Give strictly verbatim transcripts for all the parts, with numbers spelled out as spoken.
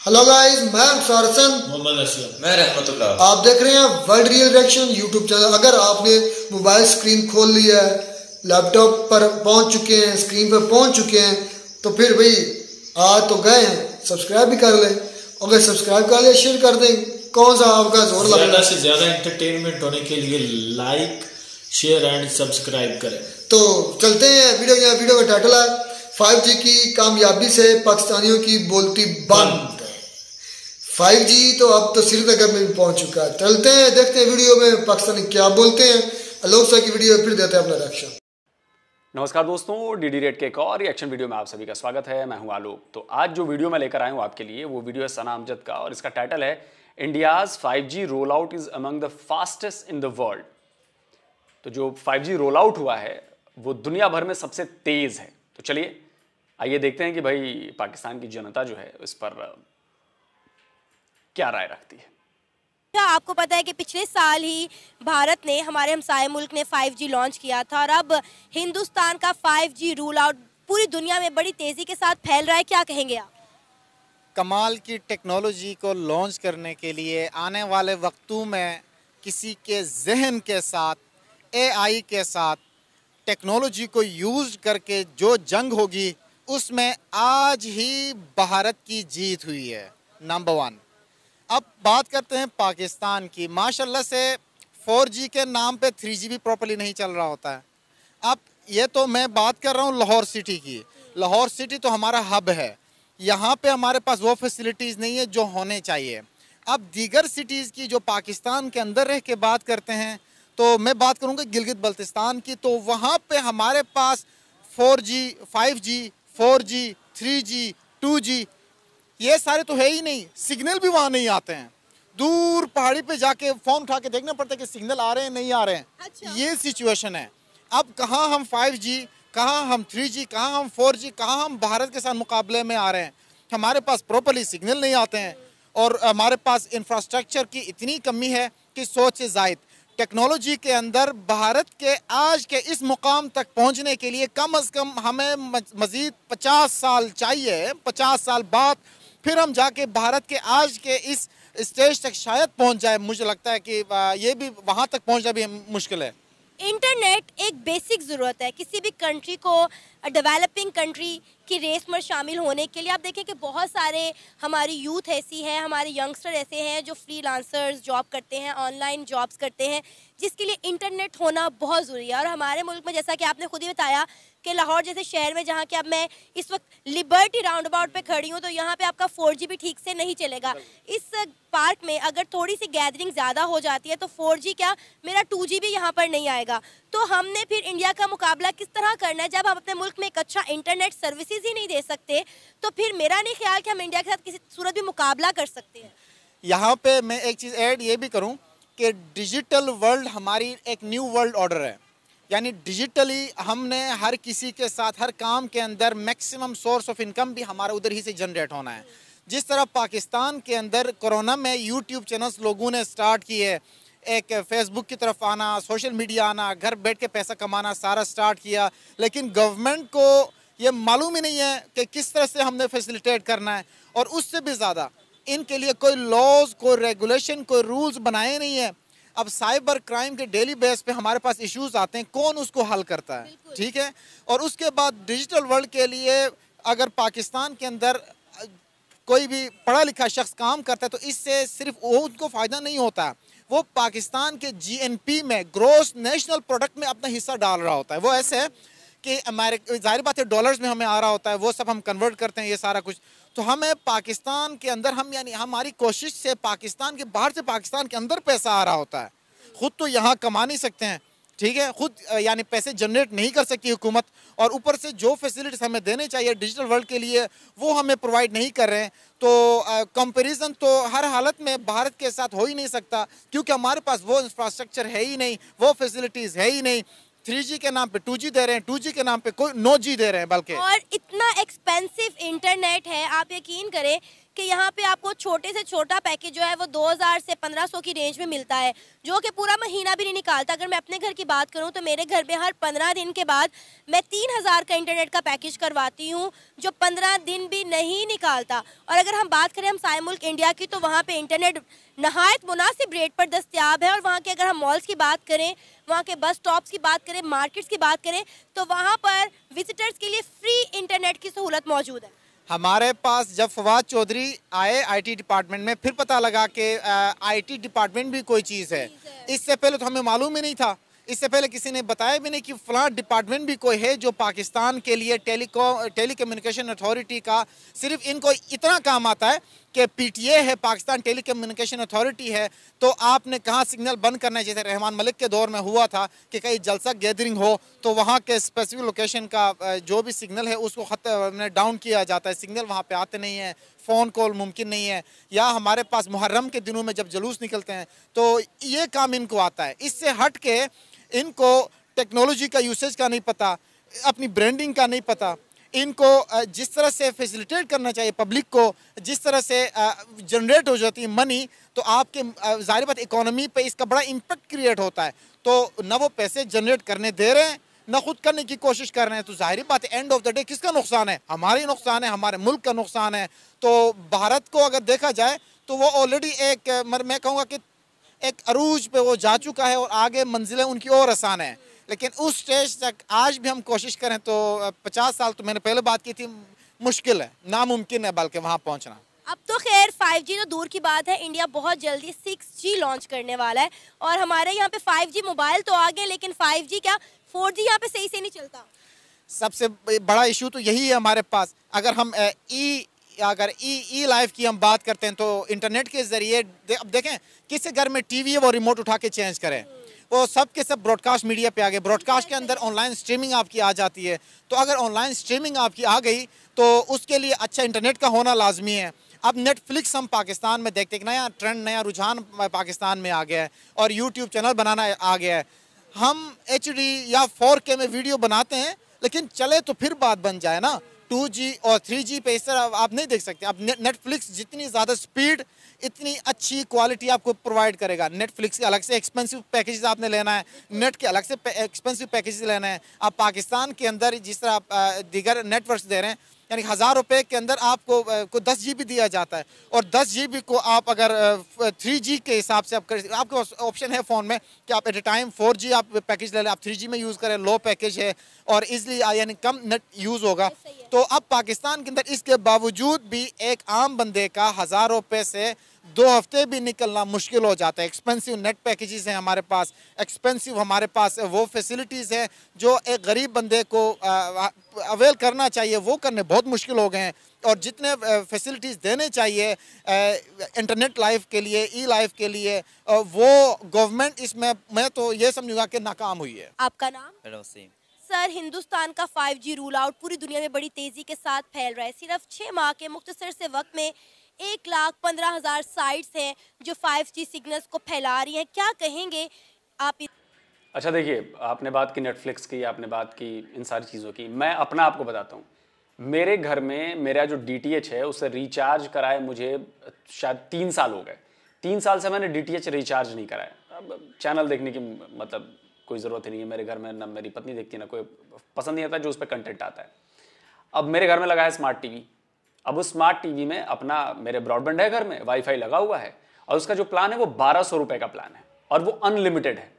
Hello guys, मैं अंसार हसन, मोहम्मद असलम, मैं रहमतुल्लाह। आप देख रहे हैं world real reaction YouTube channel. अगर आपने मोबाइल स्क्रीन खोल लिया है, लैपटॉप पर पहुंच चुके हैं, स्क्रीन पर पहुंच चुके हैं, तो फिर भाई आ तो गए हैं, सब्सक्राइब भी कर लें। अगर सब्सक्राइब कर लिया, शेयर कर दें। कौन सा आपका जोर लग रहा है? ज्यादा से ज्यादा एंटरटेनमेंट होने के लिए लाइक शेयर एंड सब्सक्राइब करें। तो चलते हैं वीडियो। यहाँ वीडियो का टाइटल है फाइव जी की कामयाबी से पाकिस्तानियों की बोलती बंद। फाइव जी तो अब तो श्रीनगर में भी पहुंच चुका है। चलते हैं, देखते हैं वीडियो में पाकिस्तानी क्या बोलते हैं। आलोक सर की वीडियो फिर देते हैं अपना रिएक्शन। नमस्कार दोस्तों, डी डी रेट के एक और रिएक्शन वीडियो में आप सभी का स्वागत है। मैं हूं आलोक। तो आज जो वीडियो मैं लेकर आया हूं आपके लिए, वो वीडियो है सना अमजद का और इसका टाइटल है India's five G roll out is among the fastest in the world. तो जो फाइव जी रोल आउट हुआ है वो दुनिया भर में सबसे तेज है। तो चलिए आइए देखते हैं कि भाई पाकिस्तान की जनता जो है इस पर क्या राय रखती है। आपको पता है कि पिछले साल ही भारत ने, हमारे हमसाये मुल्क ने फाइव जी लॉन्च किया था और अब हिंदुस्तान का फाइव जी रूल आउट पूरी दुनिया में बड़ी तेजी के साथ फैल रहा है। क्या कहेंगे आप? कमाल की टेक्नोलॉजी को लॉन्च करने के लिए आने वाले वक्तों में किसी के जहन के साथ, एआई के साथ, टेक्नोलॉजी को यूज़ करके जो जंग होगी उसमें आज ही भारत की जीत हुई है। Number one. अब बात करते हैं पाकिस्तान की। माशाल्लाह से फोर जी के नाम पे थ्री जी भी प्रॉपर्ली नहीं चल रहा होता है। अब ये तो मैं बात कर रहा हूँ लाहौर सिटी की। लाहौर सिटी तो हमारा हब है, यहाँ पे हमारे पास वो फैसिलिटीज़ नहीं है जो होने चाहिए। अब दीगर सिटीज़ की जो पाकिस्तान के अंदर रह के बात करते हैं, तो मैं बात करूँगा गिलगित बल्तिस्तान की। तो वहाँ पे हमारे पास four G, five G, four G, three G, two G ये सारे तो है ही नहीं। सिग्नल भी वहाँ नहीं आते हैं। दूर पहाड़ी पे जाके फ़ोन उठा के देखना पड़ता है कि सिग्नल आ रहे हैं नहीं आ रहे हैं। अच्छा। ये सिचुएशन है। अब कहाँ हम फाइव जी, कहाँ हम थ्री जी, कहाँ हम फोर जी, कहाँ हम भारत के साथ मुकाबले में आ रहे हैं। हमारे पास प्रॉपर्ली सिग्नल नहीं आते हैं और हमारे पास इंफ्रास्ट्रक्चर की इतनी कमी है कि सोच से ज़ायद। टेक्नोलॉजी के अंदर भारत के आज के इस मुकाम तक पहुंचने के लिए कम अज़ कम हमें मज़ीद पचास साल चाहिए। पचास साल बाद फिर हम जाके भारत के आज के इस स्टेज तक शायद पहुंच जाए। मुझे लगता है कि ये भी वहाँ तक पहुंचना भी मुश्किल है। इंटरनेट एक बेसिक ज़रूरत है किसी भी कंट्री को डेवलपिंग कंट्री की रेस में शामिल होने के लिए। आप देखें कि बहुत सारे हमारी यूथ ऐसी है, हमारे यंगस्टर ऐसे हैं जो फ्रीलांसर्स जॉब करते हैं, ऑनलाइन जॉब्स करते हैं, जिसके लिए इंटरनेट होना बहुत ज़रूरी है। और हमारे मुल्क में, जैसा कि आपने खुद ही बताया कि लाहौर जैसे शहर में, जहाँ कि अब मैं इस वक्त लिबर्टी राउंड अबाउट पे खड़ी हूँ, तो यहाँ पे आपका फोर जी भी ठीक से नहीं चलेगा। इस पार्क में अगर थोड़ी सी गैदरिंग ज़्यादा हो जाती है तो फोर जी क्या, मेरा टू जी भी यहाँ पर नहीं आएगा। तो हमने फिर इंडिया का मुकाबला किस तरह करना है जब हम अपने मुल्क में एक अच्छा इंटरनेट सर्विसेज ही नहीं दे सकते? तो फिर मेरा नहीं ख्याल कि हम इंडिया के साथ किसी सूरत भी मुकाबला कर सकते हैं। यहाँ पे मैं एक चीज़ ऐड ये भी करूँ कि डिजिटल वर्ल्ड हमारी एक न्यू वर्ल्ड ऑर्डर है। यानी डिजिटली हमने हर किसी के साथ, हर काम के अंदर मैक्सिमम सोर्स ऑफ इनकम भी हमारा उधर ही से जनरेट होना है। जिस तरह पाकिस्तान के अंदर कोरोना में यूट्यूब चैनल्स लोगों ने स्टार्ट किए, एक फेसबुक की तरफ आना, सोशल मीडिया आना, घर बैठ के पैसा कमाना सारा स्टार्ट किया, लेकिन गवर्नमेंट को ये मालूम ही नहीं है कि किस तरह से हमने फैसिलिटेट करना है। और उससे भी ज़्यादा इनके लिए कोई लॉज, कोई रेगुलेशन, कोई रूल्स बनाए नहीं है। अब साइबर क्राइम के डेली बेस पे हमारे पास इश्यूज आते हैं, कौन उसको हल करता है? ठीक है। और उसके बाद डिजिटल वर्ल्ड के लिए अगर पाकिस्तान के अंदर कोई भी पढ़ा लिखा शख्स काम करता है तो इससे सिर्फ वो उनको फ़ायदा नहीं होता, वो पाकिस्तान के जीएनपी में, ग्रोस नेशनल प्रोडक्ट में अपना हिस्सा डाल रहा होता है। वो ऐसे है कि अमेरिका, जाहिर बात है डॉलर्स में हमें आ रहा होता है, वो सब हम कन्वर्ट करते हैं, ये सारा कुछ। तो हमें पाकिस्तान के अंदर, हम यानी हमारी कोशिश से पाकिस्तान के बाहर से पाकिस्तान के अंदर पैसा आ रहा होता है। ख़ुद तो यहाँ कमा नहीं सकते हैं, ठीक है, खुद यानी पैसे जनरेट नहीं कर सकती हुकूमत, और ऊपर से जो फैसिलिटीज़ हमें देने चाहिए डिजिटल वर्ल्ड के लिए वो हमें प्रोवाइड नहीं कर रहे हैं। तो कंपैरिजन तो हर हालत में भारत के साथ हो ही नहीं सकता, क्योंकि हमारे पास वो इंफ्रास्ट्रक्चर है ही नहीं, वो फैसिलिटीज़ है ही नहीं। थ्री जी के नाम पे टू जी दे रहे हैं, टू जी के नाम पे कोई नो जी दे रहे हैं बल्कि। और इतना एक्सपेंसिव इंटरनेट है, आप यकीन करें कि यहाँ पे आपको छोटे से छोटा पैकेज जो है वो दो हज़ार से पंद्रह सौ की रेंज में मिलता है, जो कि पूरा महीना भी नहीं निकालता। अगर मैं अपने घर की बात करूँ तो मेरे घर में हर पंद्रह दिन के बाद मैं तीन हज़ार का इंटरनेट का पैकेज करवाती हूँ, जो पंद्रह दिन भी नहीं निकालता। और अगर हम बात करें हम साय मुल्क इंडिया की, तो वहाँ पे इंटरनेट नहायत मुनासिब रेट पर दस्तियाब है। और वहाँ के अगर हम मॉल्स की बात करें, वहाँ के बस स्टॉप्स की बात करें, मार्केट्स की बात करें, तो वहाँ पर विजिटर्स के लिए फ्री इंटरनेट की सहूलत मौजूद है। हमारे पास जब फवाद चौधरी आए आईटी डिपार्टमेंट में, फिर पता लगा कि आईटी डिपार्टमेंट भी कोई चीज़ है। इससे पहले तो हमें मालूम ही नहीं था, इससे पहले किसी ने बताया भी नहीं कि फलां डिपार्टमेंट भी कोई है जो पाकिस्तान के लिए टेलीकॉम टेलीकम्युनिकेशन अथॉरिटी का सिर्फ इनको इतना काम आता है कि पीटीए है, पाकिस्तान टेलीकम्युनिकेशन अथॉरिटी है, तो आपने कहाँ सिग्नल बंद करना है। जैसे रहमान मलिक के दौर में हुआ था कि कहीं जलसा गैदरिंग हो तो वहाँ के स्पेसिफिक लोकेशन का जो भी सिग्नल है उसको खत डाउन किया जाता है, सिग्नल वहाँ पे आते नहीं है, फ़ोन कॉल मुमकिन नहीं है। या हमारे पास मुहर्रम के दिनों में जब जुलूस निकलते हैं तो ये काम इनको आता है। इससे हट के इनको टेक्नोलॉजी का यूसेज का नहीं पता, अपनी ब्रांडिंग का नहीं पता। इनको जिस तरह से फैसिलिटेट करना चाहिए पब्लिक को, जिस तरह से जनरेट हो जाती है मनी, तो आपके ज़ाहिर बात इकोनॉमी पे इसका बड़ा इम्पेक्ट क्रिएट होता है। तो ना वो पैसे जनरेट करने दे रहे हैं, ना खुद करने की कोशिश कर रहे हैं। तो ज़ाहिर बात है एंड ऑफ द डे किसका नुकसान है? हमारे नुकसान है, हमारे मुल्क का नुकसान है। तो भारत को अगर देखा जाए तो वो ऑलरेडी एक मैं कहूँगा कि एक अरूज पे वो जा चुका है और आगे मंजिलें उनकी और आसान है। लेकिन उस स्टेज तक आज भी हम कोशिश करें तो पचास साल तो मैंने पहले बात की थी, मुश्किल है, नामुमकिन है बल्कि वहाँ पहुँचना। अब तो खैर फाइव जी तो दूर की बात है, इंडिया बहुत जल्दी सिक्स जी लॉन्च करने वाला है। और हमारे यहाँ पे फाइव जी मोबाइल तो आ गए, लेकिन फाइव जी क्या फोर जी यहाँ पे सही से नहीं चलता। सबसे बड़ा इशू तो यही है हमारे पास। अगर हम ई अगर ई ई लाइफ की हम बात करते हैं तो इंटरनेट के ज़रिए दे, अब देखें किसी घर में टीवी है वो रिमोट उठा के चेंज करें, वो सब के सब ब्रॉडकास्ट मीडिया पे आ गए। ब्रॉडकास्ट के अंदर ऑनलाइन स्ट्रीमिंग आपकी आ जाती है। तो अगर ऑनलाइन स्ट्रीमिंग आपकी आ गई तो उसके लिए अच्छा इंटरनेट का होना लाजमी है। अब नेटफ्लिक्स हम पाकिस्तान में देखते हैं, नया ट्रेंड, नया रुझान पाकिस्तान में आ गया है और यूट्यूब चैनल बनाना आ गया है। हम एच डी या फोर के में वीडियो बनाते हैं, लेकिन चले तो फिर बात बन जाए ना। टू जी और थ्री जी पे इस तरह आप नहीं देख सकते। अब नेटफ्लिक्स जितनी ज़्यादा स्पीड इतनी अच्छी क्वालिटी आपको प्रोवाइड करेगा। नेटफ्लिक्स के अलग से एक्सपेंसिव पैकेजेस आपने लेना है, नेट के अलग से एक्सपेंसिव पैकेजेस लेना है। आप पाकिस्तान के अंदर जिस तरह आप दीगर नेटवर्क्स दे रहे हैं, यानी हज़ार रुपये के अंदर आपको को दस जी बी दिया जाता है और दस जी बी को आप अगर थ्री जी के हिसाब से आप कर, आपके ऑप्शन है फ़ोन में कि आप at a time four G आप पैकेज ले लें, आप थ्री जी में यूज़ करें, लो पैकेज है और इजली यानी कम नेट यूज़ होगा। तो अब पाकिस्तान के अंदर इसके बावजूद भी एक आम बंदे का हज़ार रुपये से दो हफ्ते भी निकलना मुश्किल हो जाता है। एक्सपेंसिव नेट पैकेजेस हैं हमारे पास, एक्सपेंसिव हमारे पास वो फैसिलिटीज़ हैं जो एक गरीब बंदे को अवेल करना चाहिए वो करने बहुत मुश्किल हो गए हैं। और जितने फैसिलिटीज़ देने चाहिए इंटरनेट लाइफ के लिए, ई लाइफ के लिए, वो गवर्नमेंट इसमें मैं तो ये समझूंगा कि नाकाम हुई है। आपका नाम? रोसी। सर, हिंदुस्तान का फाइव जी रूल आउट पूरी दुनिया में बड़ी तेज़ी के साथ फैल रहा है। सिर्फ छः माह के मुख्तसर से वक्त में एक लाख पंद्रह हज़ार साइट्स हैं जो फाइव जी सिग्नल्स को फैला रही हैं। क्या कहेंगे आप? अच्छा देखिए, आपने बात की नेटफ्लिक्स की, आपने बात की इन सारी चीज़ों की। मैं अपना आपको बताता हूँ, मेरे घर में मेरा जो डी टी एच है उसे रिचार्ज कराए मुझे शायद तीन साल हो गए। तीन साल से मैंने डी टी एच रिचार्ज नहीं कराया। अब चैनल देखने की मतलब कोई ज़रूरत ही नहीं है मेरे घर में, ना मेरी पत्नी देखती है, ना कोई पसंद नहीं आता जो उस पर कंटेंट आता है। अब मेरे घर में लगा है स्मार्ट टीवी। अब उस स्मार्ट टीवी में अपना मेरे ब्रॉडबैंड है, घर में वाईफाई लगा हुआ है और उसका जो प्लान है वो बारह सौ रुपए का प्लान है और वो अनलिमिटेड है।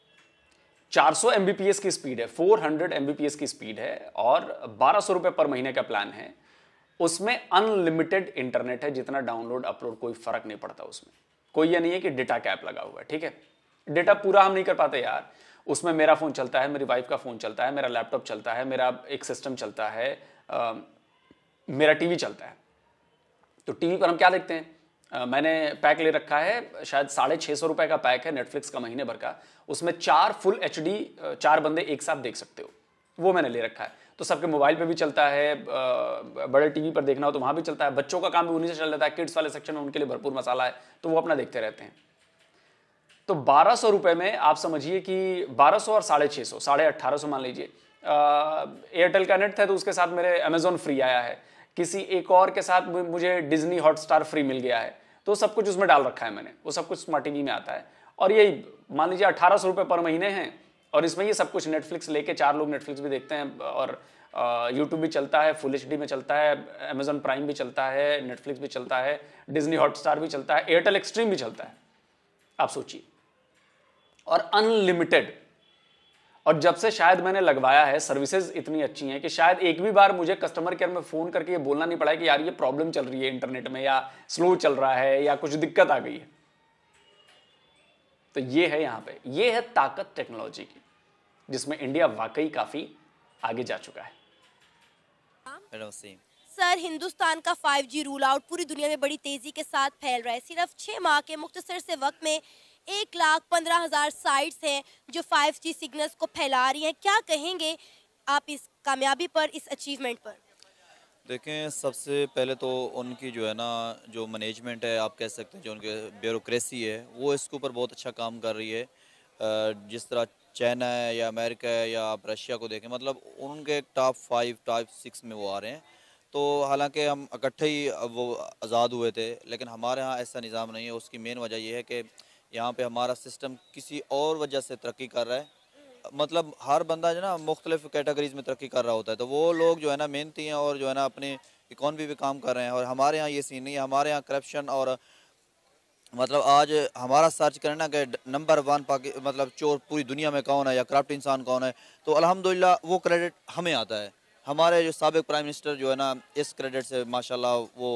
चार सौ एमबीपीएस की स्पीड है, चार सौ एमबीपीएस की स्पीड है और बारह सौ रुपए पर महीने का प्लान है। उसमें अनलिमिटेड इंटरनेट है, जितना डाउनलोड अपलोड कोई फर्क नहीं पड़ता उसमें। कोई ये नहीं है कि डेटा कैप लगा हुआ है, ठीक है। डेटा पूरा हम नहीं कर पाते यार। उसमें मेरा फोन चलता है, मेरी वाइफ का फोन चलता है, मेरा लैपटॉप चलता है, मेरा एक सिस्टम चलता है, आ, मेरा टीवी चलता है। तो टीवी पर हम क्या देखते हैं? आ, मैंने पैक ले रखा है, शायद साढ़े छः सौ रुपए का पैक है नेटफ्लिक्स का महीने भर का। उसमें चार फुल एच डी चार बंदे एक साथ देख सकते हो, वो मैंने ले रखा है। तो सबके मोबाइल पे भी चलता है, बड़े टीवी पर देखना हो तो वहाँ भी चलता है। बच्चों का काम भी उन्हीं से चल जाता है, किड्स वाले सेक्शन में उनके लिए भरपूर मसाला है तो वो अपना देखते रहते हैं। तो बारह सौ रुपये में आप समझिए कि बारह सौ और साढ़े छः सौ साढ़े अट्ठारह सौ मान लीजिए। एयरटेल का नेट था तो उसके साथ मेरे अमेजोन फ्री आया है। किसी एक और के साथ मुझे डिज्नी हॉटस्टार फ्री मिल गया है, तो सब कुछ उसमें डाल रखा है मैंने, वो सब कुछ स्मार्ट टीवी में आता है। और ये मान लीजिए अठारह सौ रुपये पर महीने हैं, और इसमें ये सब कुछ नेटफ्लिक्स लेके चार लोग नेटफ्लिक्स भी देखते हैं, और यूट्यूब भी चलता है, फुल एच डी में चलता है, अमेजॉन प्राइम भी चलता है, नेटफ्लिक्स भी चलता है, डिज्नी हॉटस्टार भी चलता है, एयरटेल एक्सट्रीम भी चलता है। आप सोचिए, और अनलिमिटेड। और जब से शायद मैंने लगवाया है, सर्विसेज इतनी अच्छी हैं कि शायद एक भी बार मुझे कस्टमर केयर में फोन करके ये बोलना नहीं पड़ा है कि यार ये प्रॉब्लम चल रही है इंटरनेट में, या स्लो चल रहा है, या कुछ दिक्कत आ गई है। तो ये है यहां पे, ये है ताकत टेक्नोलॉजी की, जिसमें इंडिया वाकई काफी आगे जा चुका है। सर, हिंदुस्तान का फाइव जी रूल आउट पूरी दुनिया में बड़ी तेजी के साथ फैल रहा है। सिर्फ छह माह के मुख्तसर से वक्त में एक लाख पंद्रह हजार साइट्स हैं जो फाइव जी सिग्नल्स को फैला रही हैं। क्या कहेंगे आप इस कामयाबी पर, इस अचीवमेंट पर? देखें, सबसे पहले तो उनकी जो है ना, जो मैनेजमेंट है, आप कह सकते हैं, जो उनके ब्यूरोक्रेसी है, वो इसके ऊपर बहुत अच्छा काम कर रही है। जिस तरह चाइना है या अमेरिका है या आप रशिया को देखें, मतलब उनके टॉप फाइव टॉप सिक्स में वो आ रहे हैं। तो हालांकि हम इकट्ठे ही वो आज़ाद हुए थे, लेकिन हमारे यहाँ ऐसा निज़ाम नहीं है। उसकी मेन वजह यह है कि यहाँ पे हमारा सिस्टम किसी और वजह से तरक्की कर रहा है। मतलब हर बंदा जो ना मुख्तलिफ कैटेगरीज में तरक्की कर रहा होता है, तो वो लोग जो है ना मेहनती हैं और जो है ना अपनी इकॉनमी पे काम कर रहे हैं। और हमारे यहाँ ये सीन नहीं है। हमारे यहाँ करप्शन और मतलब आज हमारा सर्च करें ना कि नंबर वन पाकि मतलब चोर पूरी दुनिया में कौन है या करप्ट इंसान कौन है, तो अल्हम्दुलिल्लाह वो क्रेडिट हमें आता है। हमारे जो साबिक प्राइम मिनिस्टर जो है ना, इस क्रेडिट से माशाल्लाह वो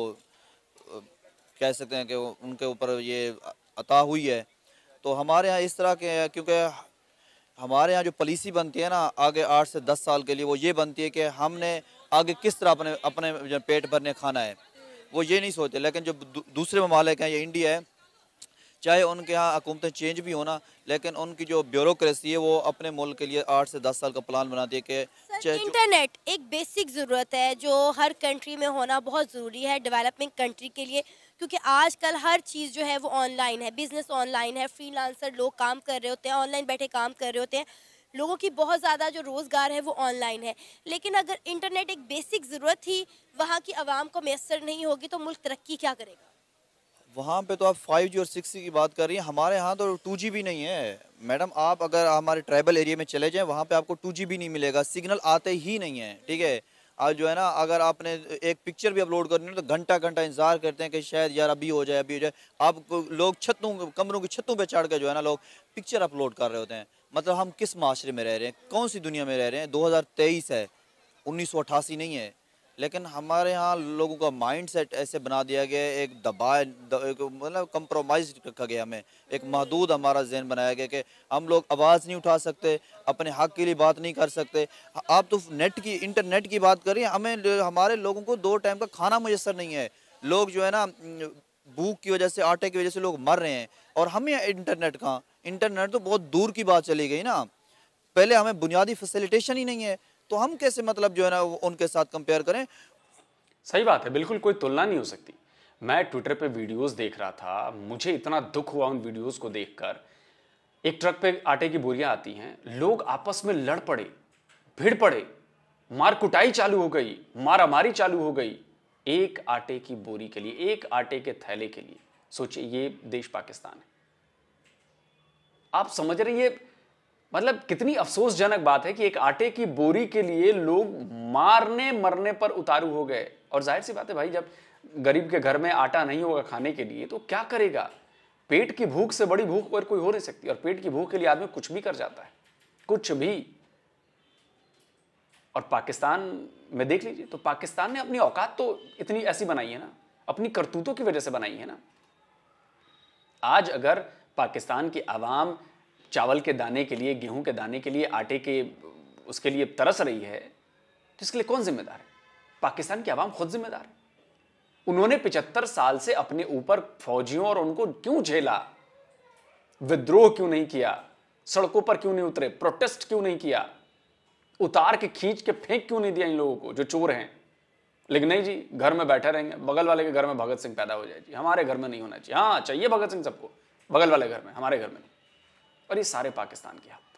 कह सकते हैं कि उनके ऊपर ये अता हुई है। तो हमारे यहाँ इस तरह के, क्योंकि हमारे यहाँ जो पॉलिसी बनती है ना आगे आठ से दस साल के लिए, वो ये बनती है कि हमने आगे किस तरह अपने अपने पेट भरने खाना है, वो ये नहीं सोचते। लेकिन जो दूसरे ममालिक हैं, ये इंडिया है, चाहे उनके यहाँ हुकूमतें चेंज भी होना, लेकिन उनकी जो ब्यूरोक्रेसी है वो अपने मुल्क के लिए आठ से दस साल का प्लान बनाती है कि इंटरनेट एक बेसिक ज़रूरत है जो हर कंट्री में होना बहुत ज़रूरी है डेवलपिंग कंट्री के लिए, क्योंकि आजकल हर चीज़ जो है वो ऑनलाइन है, बिजनेस ऑनलाइन है, फ्रीलांसर लोग काम कर रहे होते हैं, ऑनलाइन बैठे काम कर रहे होते हैं, लोगों की बहुत ज़्यादा जो रोज़गार है वो ऑनलाइन है। लेकिन अगर इंटरनेट एक बेसिक ज़रूरत ही वहाँ की आवाम को मैसर नहीं होगी तो मुल्क तरक्की क्या करेगा? वहाँ पे तो आप फाइव जी और सिक्स जी की बात कर रही हैं, हमारे यहाँ तो टू जी भी नहीं है मैडम। आप अगर हमारे ट्राइबल एरिया में चले जाएं, वहाँ पे आपको टू जी भी नहीं मिलेगा, सिग्नल आते ही नहीं है। ठीक है, आज जो है ना, अगर आपने एक पिक्चर भी अपलोड करनी है तो घंटा घंटा इंतजार करते हैं कि शायद यार अभी हो जाए अभी हो जाए। आप लोग छतों कमरों की छतों पे चढ़ के जो है ना लोग पिक्चर अपलोड कर रहे होते हैं। मतलब हम किस माशरे में रह रहे हैं, कौन सी दुनिया में रह रहे हैं? दो हज़ार तेईस है, उन्नीस सौ अट्ठासी नहीं है। लेकिन हमारे यहाँ लोगों का माइंड सेट ऐसे बना दिया गया है, एक दबाए मतलब कंप्रोमाइज़ रखा गया, हमें एक महदूद हमारा जहन बनाया गया कि हम लोग आवाज़ नहीं उठा सकते, अपने हक़ के लिए बात नहीं कर सकते। आप तो नेट की इंटरनेट की बात करिए, हमें हमारे लोगों को दो टाइम का खाना मुयसर नहीं है। लोग जो है ना भूख की वजह से, आटे की वजह से लोग मर रहे हैं, और हमें इंटरनेट कहाँ, इंटरनेट तो बहुत दूर की बात चली गई ना। पहले हमें बुनियादी फैसिलिटेशन ही नहीं है, तो हम कैसे मतलब जो है ना उनके साथ कंपेयर करें? सही बात है, बिल्कुल कोई तुलना नहीं हो सकती। मैं ट्विटर पे वीडियोस देख रहा था, मुझे इतना दुख हुआ उन वीडियोस को देखकर। एक ट्रक पे आटे की बोरियां आती हैं, लोग आपस में लड़ पड़े, भिड़ पड़े, मार कुटाई चालू हो गई, मारामारी चालू हो गई, एक आटे की बोरी के लिए, एक आटे के थैले के लिए। सोचिए, ये देश पाकिस्तान है। आप समझ रहे, ये मतलब कितनी अफसोसजनक बात है कि एक आटे की बोरी के लिए लोग मारने मरने पर उतारू हो गए। और जाहिर सी बात है भाई, जब गरीब के घर में आटा नहीं होगा खाने के लिए तो क्या करेगा? पेट की भूख से बड़ी भूख और कोई हो नहीं सकती, और पेट की भूख के लिए आदमी कुछ भी कर जाता है, कुछ भी। और पाकिस्तान में देख लीजिए, तो पाकिस्तान ने अपनी औकात तो इतनी ऐसी बनाई है ना, अपनी करतूतों की वजह से बनाई है ना। आज अगर पाकिस्तान की आवाम चावल के दाने के लिए, गेहूं के दाने के लिए, आटे के उसके लिए तरस रही है, तो इसके लिए कौन जिम्मेदार है? पाकिस्तान की आवाम खुद जिम्मेदार है। उन्होंने पिचहत्तर साल से अपने ऊपर फौजियों और उनको क्यों झेला? विद्रोह क्यों नहीं किया? सड़कों पर क्यों नहीं उतरे? प्रोटेस्ट क्यों नहीं किया? उतार के खींच के फेंक क्यों नहीं दिया इन लोगों को जो चोर हैं? लेकिन नहीं जी, घर में बैठे रहेंगे, बगल वाले के घर में भगत सिंह पैदा हो जाए जी, हमारे घर में नहीं होना चाहिए। हाँ, चाहिए भगत सिंह सबको, बगल वाले घर में, हमारे घर में नहीं। और ये सारे पाकिस्तान की हालत।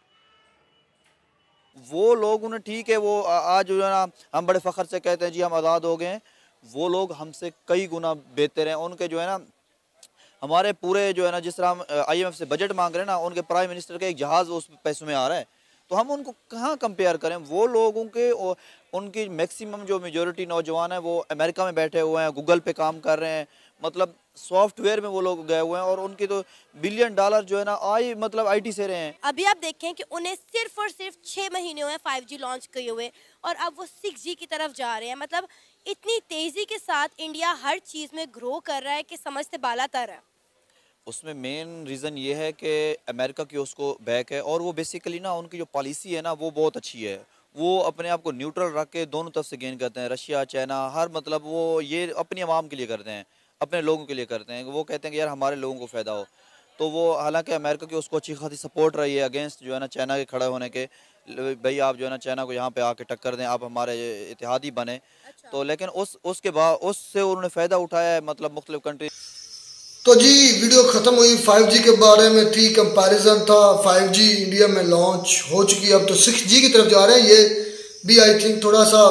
वो लोग उन्हें ठीक है, वो आज जो है ना हम बड़े फख्र से कहते हैं जी हम आज़ाद हो गए हैं, वो लोग हमसे कई गुना बेहतर हैं। उनके जो है ना, हमारे पूरे जो है ना, जिस तरह हम आई एम एफ से बजट मांग रहे हैं ना, उनके प्राइम मिनिस्टर का एक जहाज़ उस पैसों में आ रहा है, तो हम उनको कहाँ कंपेयर करें। वो लोगों के उनकी मैक्सिमम जो मेजॉरिटी नौजवान हैं वो अमेरिका में बैठे हुए हैं, गूगल पे काम कर रहे हैं, मतलब सॉफ्टवेयर में वो लोग गए हुए हैं, और उनकी तो बिलियन डॉलर जो है ना आई मतलब आईटी से रहे हैं। अभी आप देखें कि उन्हें सिर्फ और सिर्फ छः महीने हुए फाइव जी लॉन्च किए हुए, और अब वो सिक्स जी की तरफ जा रहे हैं। मतलब इतनी तेज़ी के साथ इंडिया हर चीज़ में ग्रो कर रहा है कि समझते बाला तर है। उसमें मेन रीज़न ये है कि अमेरिका की उसको बैक है, और वो बेसिकली ना उनकी जो पॉलिसी है ना वो बहुत अच्छी है। वो अपने आप को न्यूट्रल रख के दोनों तरफ से गेन करते हैं, रशिया चाइना हर, मतलब वो ये अपनी आवाम के लिए करते हैं, अपने लोगों के लिए करते हैं। वो कहते हैं कि यार हमारे लोगों को फ़ायदा हो। तो वो हालांकि अमेरिका की उसको अच्छी खासी सपोर्ट रही है अगेंस्ट जो है ना चाइना के खड़े होने के, भाई आप जो है ना चाइना को यहाँ पे आके टक्कर दें, आप हमारे इत्तेहादी बने। अच्छा। तो लेकिन उस उसके बाद उससे उन्होंने फ़ायदा उठाया है, मतलब मुख्तलिफ कंट्री। तो जी वीडियो ख़त्म हुई, फाइव जी के बारे में थी, कंपैरिजन था। फाइव जी इंडिया में लॉन्च हो चुकी है, अब तो सिक्स जी की तरफ जा रहे हैं। ये भी आई थिंक थोड़ा सा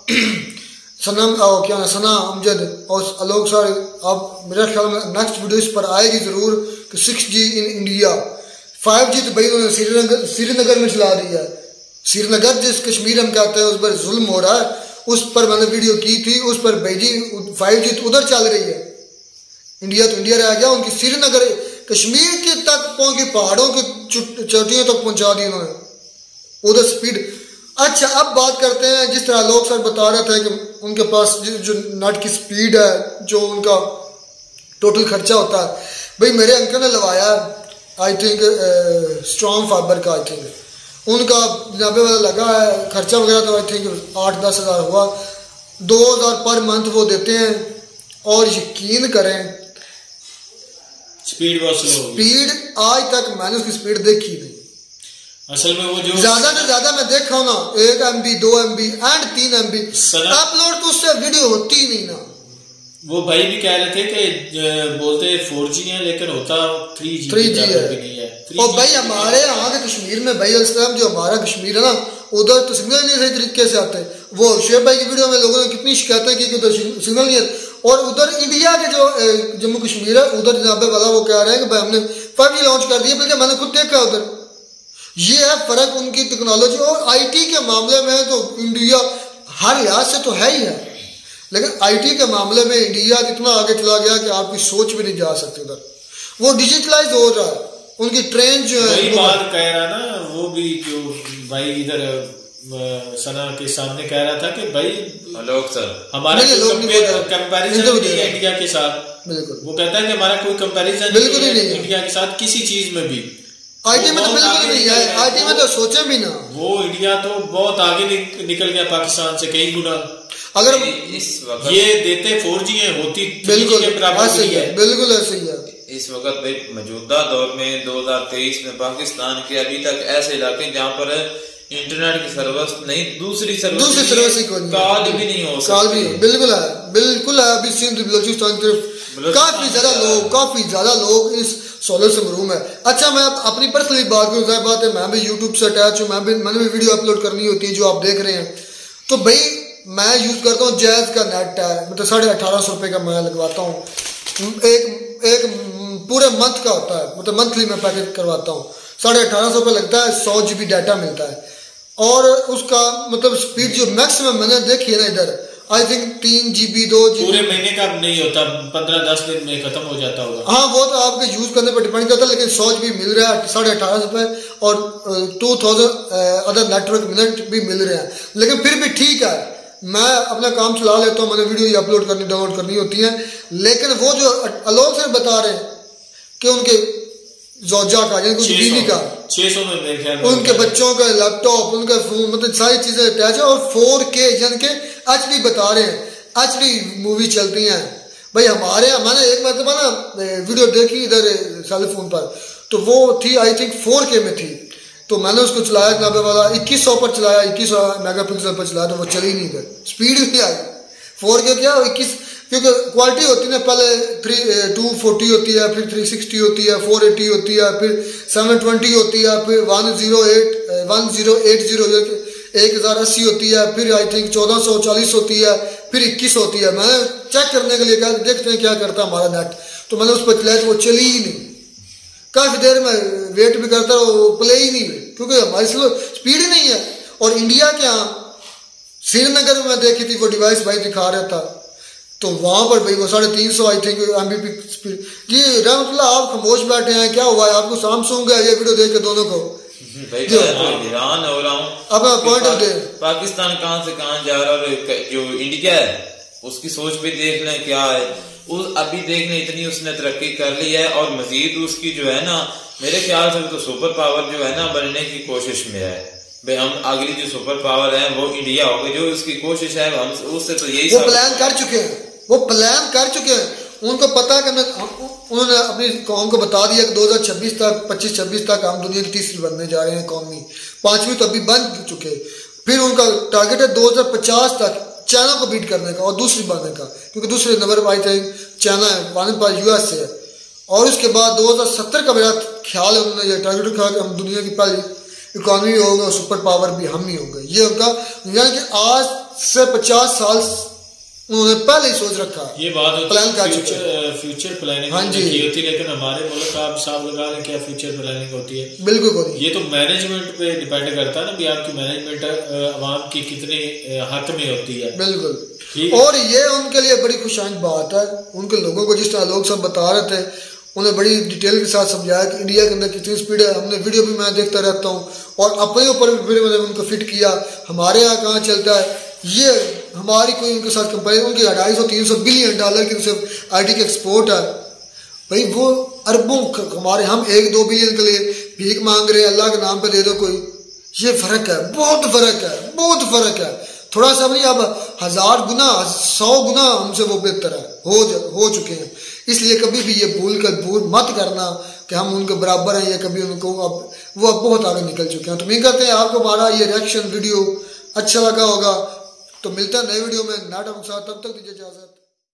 सनम और क्या ना सना अमजद और आलोक सर, अब मेरा ख्याल में नेक्स्ट वीडियो इस पर आएगी ज़रूर कि six G in India. Five G तो भाई उन्होंने श्रीनगर श्रीनगर में चला दिया है। श्रीनगर जिस कश्मीर हम कहते हैं उस पर जुल्म हो रहा है, उस पर मैंने वीडियो की थी। उस पर भाई जी फाइव जी तो उधर चल रही है, इंडिया तो इंडिया रह गया। उनकी श्रीनगर कश्मीर के तक पहुंच गई, पहाड़ों की चोटियों तक पहुंचा दी उन्होंने, उधर स्पीड। अच्छा अब बात करते हैं, जिस तरह लोग सर बता रहे थे कि उनके पास जो नेट की स्पीड है, जो उनका टोटल खर्चा होता है, भाई मेरे अंकल ने लगवाया आई थिंक स्ट्रॉन्ग फाइबर का, आई थिंक उनका जनाबे वाला लगा है खर्चा वगैरह, तो आई थिंक आठ दस हज़ार हुआ, दो हज़ार पर मंथ वो देते हैं। और यकीन करें स्पीड बहुत स्लो, स्पीड आज तक मैंने उसकी स्पीड देखी नहीं। असल में वो जो ज्यादा से ज्यादा मैं देखा हूं ना एक एम बी दो एम बी एंड तीन एम बी अपलोड, तो उससे वीडियो होती ही नहीं ना। वो भाई भी कह रहे थे कि बोलते फोर जी है लेकिन होता थ्री जी थ्री जी है, है। और भाई हमारे यहाँ के कश्मीर में भाई इस्लाम जो हमारा कश्मीर है ना, उधर तो सिग्नल नहीं सही तरीके से आते। वो शेख भाई की वीडियो में लोगों ने कितनी शिकायतें की कि उधर सिग्नल नहीं है। और उधर इंडिया के जो जम्मू कश्मीर है उधर जनाबे वाला वो कह रहे हैं कि भाई हमने फाइव जी लॉन्च कर दिया, बल्कि मैंने खुद देखा उधर। ये है फर्क उनकी टेक्नोलॉजी और आईटी के मामले में। तो इंडिया हर लिहाज से तो है ही है, लेकिन आईटी के मामले में इंडिया इतना आगे चला गया कि आपकी सोच भी नहीं जा सकती। उधर वो डिजिटलाइज हो रहा है, उनकी ट्रेन जो है वही बात कह रहा ना, वो भी जो भाई इधर सना के सामने कह रहा था कि भाई लोग सर हमारा कंपैरिजन नहीं है इंडिया के साथ। बिल्कुल वो कहता है कि हमारा कोई कंपैरिजन बिल्कुल नहीं है इंडिया के साथ किसी चीज में भी। आईटी में तो बिल्कुल नहीं है, आईटी में तो सोचे भी ना। वो इंडिया तो बहुत आगे निकल गया पाकिस्तान से कई गुना। अगर इस वक्त ये देते फोर जी है होती बिल्कुल ऐसे ही है, बिल्कुल ऐसे ही है। इस वक्त भाई मौजूदा दौर में दो हज़ार तेईस में पाकिस्तान के अभी तक ऐसे इलाके जहाँ पर इंटरनेट की सर्विस नहीं, दूसरी सर्विस दूसरी सर्विस कॉल भी नहीं हो कॉल भी बिल्कुल है, बिल्कुल है। अभी सिंध बलूचिस्तान की तरफ काफी ज्यादा लोग काफी ज्यादा लोग इस सोलर से महरूम है। अच्छा मैं अपनी पर्सनली बात करूँ, जाहिर बात है मैं भी यूट्यूब से अटैच हूँ, मैं भी मैंने भी वीडियो अपलोड करनी होती है जो आप देख रहे हैं। तो भाई मैं यूज करता हूँ जैज का नेट है, मतलब साढ़े अठारह सौ रुपये का मैं लगवाता हूँ। एक एक पूरे मंथ का होता है, मतलब मंथली मैं पैकेज करवाता हूँ, साढ़े अठारह सौ रुपये लगता है, सौ जी बी डाटा मिलता है। और उसका मतलब स्पीड जो मैक्सिमम मैंने देखी है ना इधर, आई थिंक तीन जी बी दो जी पूरे महीने का नहीं होता, पंद्रह दस दिन में खत्म हो जाता होगा। हाँ वो तो आपके यूज करने पर डिपेंड करता है, लेकिन सौ जी बी मिल रहा है साढ़े अठारह सौ रुपये, और two thousand other network minute भी मिल रहे हैं। लेकिन फिर भी ठीक है, मैं अपना काम चला लेता हूँ, मैंने वीडियो अपलोड करनी डाउनलोड करनी होती है। लेकिन वो जो आलोक सर बता रहे हैं कि उनके जोजा का यानी उनकी बीवी का छह सौ में उनके बच्चों का लैपटॉप, उनका फोन, मतलब सारी चीजें अटैच है, और फोर के यानी कि एच डी बता रहे हैं, एच डी मूवी चलती हैं। भाई हमारे यहाँ मैंने एक मरतबा ना वीडियो देखी इधर सेल फोन पर, तो वो थी आई थिंक फोर के में थी, तो मैंने उसको चलाया जनाबे वाला इक्कीस सौ पर चलाया, इक्कीस सौ मेगा पिक्सल पर चलाया, तो वो चली नहीं इधर, स्पीड भी आई फोर के क्या इक्कीस, क्योंकि क्वालिटी होती है ना, पहले थ्री टू फोर्टी होती है, फिर थ्री सिक्सटी होती है, फोर एटी होती है, फिर सेवन ट्वेंटी होती है, फिर one zero eight one zero eight zero एक हज़ार अस्सी होती है, फिर आई थिंक चौदह सौ चालीस होती है, फिर इक्कीस होती है। मैंने चेक करने के लिए कहा देखते हैं क्या करता है हमारा नेट, तो मैंने उस पर चलाया तो वो चली ही नहीं। काफ़ी देर में वेट भी करता रहा, वो प्ले ही नहीं हुई क्योंकि हमारी स्लो स्पीड ही नहीं है। और इंडिया के यहाँ श्रीनगर में मैं देखी थी वो डिवाइस भाई दिखा रहा था, तो वहाँ पर भाई वो साढ़े तीन सौ I think M B P speed. जी रहमतुल्लाह आप खामोश बैठे हैं, क्या हुआ है आपको? सैमसंग है ये वीडियो देख के दोनों को भाई तो हैरान हो रहा हूँ। अब पॉइंट ऑफ पाकिस्तान कहाँ से कहाँ जा रहा है, और जो इंडिया है उसकी सोच भी देख लें क्या है। उस अभी देख लें इतनी उसने तरक्की कर ली है, और मजीद उसकी जो है ना मेरे ख्याल से तो सुपर पावर जो है ना बनने की कोशिश में है। भाई हम अगली जो सुपर पावर है वो इंडिया होगी, जो उसकी कोशिश है हम उससे तो यही वो प्लान कर चुके हैं, वो प्लान कर चुके हैं। उनको पता है कि उन्होंने अपनी कौम को बता दिया कि दो हज़ार छब्बीस तक पच्चीस छब्बीस तक हम दुनिया की तीसरी बनने जा रहे हैं कौमी, पांचवी तो अभी बन चुके। फिर उनका टारगेट है दो हज़ार पचास तक चाइना को बीट करने का और दूसरी बनने का, क्योंकि दूसरे नंबर पर आई थिंक चाइना है, पानी पर यूएस है। और उसके बाद दो हज़ार सत्तर का मेरा ख्याल है उन्होंने ये टारगेट रखा कि हम दुनिया की पहली इकोनॉमी होगा और सुपर पावर भी हम ही होंगे। ये उनका यानी कि आज से पचास साल उन्होंने पहले ही सोच रखा है। ये बात प्लान कर चुके फ्यूचर प्लानिंग हाँ जी की होती है, लेकिन हमारे मुल्क का आप साफ लगा रहे क्या फ्यूचर प्लानिंग होती है? बिल्कुल नहीं। ये तो मैनेजमेंट पे डिपेंड करता है ना भी आपकी मैनेजमेंट अवाम की कितने हक में होती है। बिल्कुल। और ये उनके लिए बड़ी खुशाइन बात है, उनके लोगों को जिस तरह लोग सब बता रहे थे उन्हें बड़ी डिटेल के साथ समझाया कि इंडिया के अंदर कितनी स्पीड है। हमने वीडियो भी मैं देखता रहता हूँ और अपने ऊपर भी वीडियो मैंने उनको फिट किया, हमारे यहाँ कहाँ चलता है ये। हमारी कोई उनके साथ कंपेरिजन, उनकी ढाई सौ तीन सौ बिलियन डॉलर की सिर्फ आई टी की एक्सपोर्ट है भाई, वो अरबों हमारे हम एक दो बिलियन के लिए भीख मांग रहे हैं, अल्लाह के नाम पे दे दो कोई। ये फर्क है, बहुत फर्क है, बहुत फर्क है। थोड़ा सा नहीं, अब हजार गुना सौ गुना हमसे वो बेहतर है, हो हो चुके हैं। इसलिए कभी भी ये भूल कर भूल मत करना कि हम उनके बराबर हैं या कभी उनको, अब वो अब बहुत आगे निकल चुके हैं। तो उम्मीद करते हैं आपको हमारा ये रिएक्शन वीडियो अच्छा लगा होगा। तो मिलता है नए वीडियो में नाटक के साथ, तब तक दीजिए इजाजत।